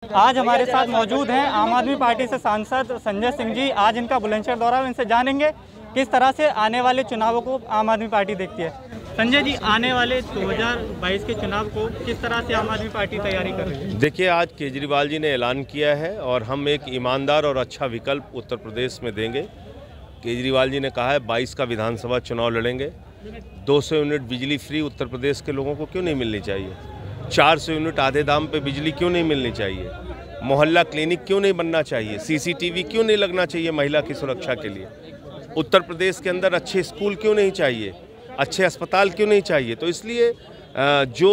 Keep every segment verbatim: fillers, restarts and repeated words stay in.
आज हमारे साथ मौजूद हैं आम आदमी पार्टी से सांसद संजय सिंह जी। आज इनका बुलंदशहर दौरा है, इनसे जानेंगे किस तरह से आने वाले चुनावों को आम आदमी पार्टी देखती है। संजय जी, आने वाले दो हज़ार बाईस के चुनाव को किस तरह से आम आदमी पार्टी तैयारी कर रही है? देखिए, आज केजरीवाल जी ने ऐलान किया है और हम एक ईमानदार और अच्छा विकल्प उत्तर प्रदेश में देंगे। केजरीवाल जी ने कहा है बाईस का विधानसभा चुनाव लड़ेंगे। दो सौ यूनिट बिजली फ्री उत्तर प्रदेश के लोगों को क्यों नहीं मिलनी चाहिए? चार सौ यूनिट आधे दाम पे बिजली क्यों नहीं मिलनी चाहिए? मोहल्ला क्लिनिक क्यों नहीं बनना चाहिए? सीसीटीवी क्यों नहीं लगना चाहिए महिला की सुरक्षा के लिए? उत्तर प्रदेश के अंदर अच्छे स्कूल क्यों नहीं चाहिए? अच्छे अस्पताल क्यों नहीं चाहिए? तो इसलिए जो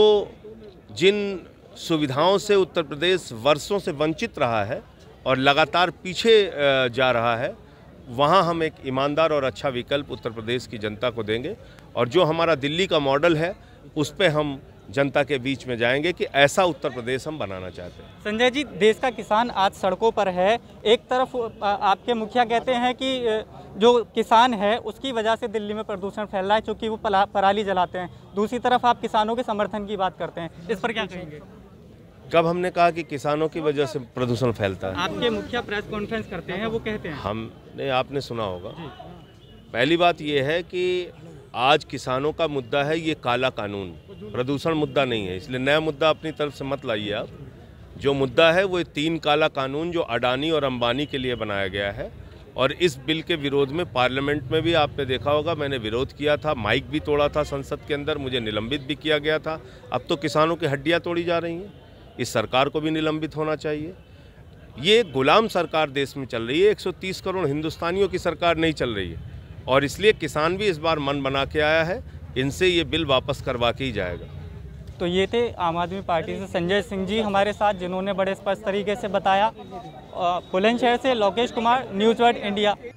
जिन सुविधाओं से उत्तर प्रदेश वर्षों से वंचित रहा है और लगातार पीछे जा रहा है, वहाँ हम एक ईमानदार और अच्छा विकल्प उत्तर प्रदेश की जनता को देंगे। और जो हमारा दिल्ली का मॉडल है उस पर हम जनता के बीच में जाएंगे कि ऐसा उत्तर प्रदेश हम बनाना चाहते हैं। संजय जी, देश का किसान आज सड़कों पर है। एक तरफ आपके मुखिया कहते हैं कि जो किसान है उसकी वजह से दिल्ली में प्रदूषण फैल रहा है क्योंकि वो पराली जलाते हैं। दूसरी तरफ आप किसानों के समर्थन की बात करते हैं, इस पर क्या कहेंगे? कब हमने कहा कि किसानों की वजह से प्रदूषण फैलता है? आपके मुखिया प्रेस कॉन्फ्रेंस करते हैं, वो कहते हैं। हमने आपने सुना होगा। पहली बात यह है कि आज किसानों का मुद्दा है ये काला कानून, प्रदूषण मुद्दा नहीं है, इसलिए नया मुद्दा अपनी तरफ से मत लाइए आप। जो मुद्दा है वो तीन काला कानून जो अडानी और अंबानी के लिए बनाया गया है, और इस बिल के विरोध में पार्लियामेंट में भी आपने देखा होगा मैंने विरोध किया था, माइक भी तोड़ा था संसद के अंदर, मुझे निलंबित भी किया गया था। अब तो किसानों की हड्डियाँ तोड़ी जा रही हैं, इस सरकार को भी निलंबित होना चाहिए। ये गुलाम सरकार देश में चल रही है, एक सौ तीस करोड़ हिंदुस्तानियों की सरकार नहीं चल रही है, और इसलिए किसान भी इस बार मन बना के आया है, इनसे ये बिल वापस करवा के ही जाएगा। तो ये थे आम आदमी पार्टी से संजय सिंह जी हमारे साथ, जिन्होंने बड़े स्पष्ट तरीके से बताया। बुलंदशहर से Lokesh Kumar, news world India.